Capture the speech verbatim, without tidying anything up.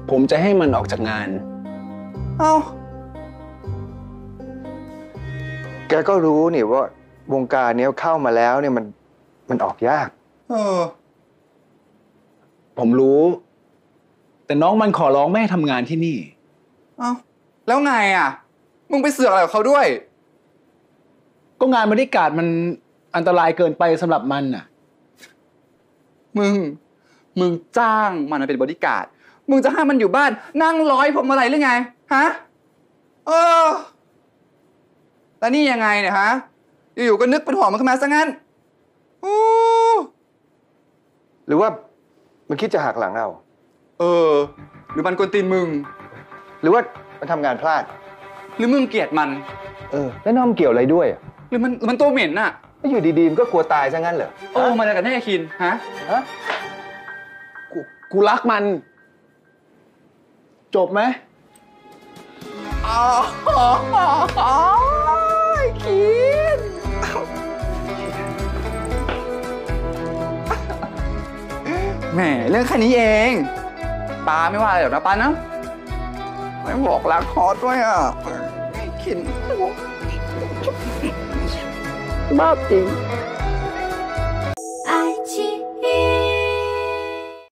ผมจะให้มันออกจากงานเอ้าแกก็รู้นี่ว่าวงการนี้เข้ามาแล้วเนี่ยมันมันออกยากเออผมรู้ แต่น้องมันขอร้องไม่ให้ทำงานที่นี่เอ้าแล้วไงอ่ะมึงไปเสือกอะไรกับเขาด้วยก็งานบริการมันอันตรายเกินไปสำหรับมันน่ะมึงมึงจ้างมันมาเป็นบอดี้การ์ดมึงจะให้มันอยู่บ้านนั่งร้อยพวงมาลัยหรือไงฮะเออแล้วนี่ยังไงเนี่ยฮะอยู่ๆก็นึกเป็นห่วงมันขึ้นมาซะงั้นอู้หรือว่ามันคิดจะหักหลังเราเออหรือมันกวนตีนมึงหรือว่ามันทำงานพลาดหรือมึงเกลียดมันเออแล้วน้องเกี่ยวอะไรด้วยหรือมันหรือมันตัวเหม็นน่ะไม่อยู่ดีๆมันก็กลัวตายซะงั้นเหรอโอ้มันอะไรกันแน่คินฮะฮะกูกูรักมัน จบไหมอ๋อคินแหมเรื่องแค่นี้เองป้าไม่ว่าอะไรหรอกนะป้านะไม่บอกรักฮอตด้วยอ่ะคินบ้าจริง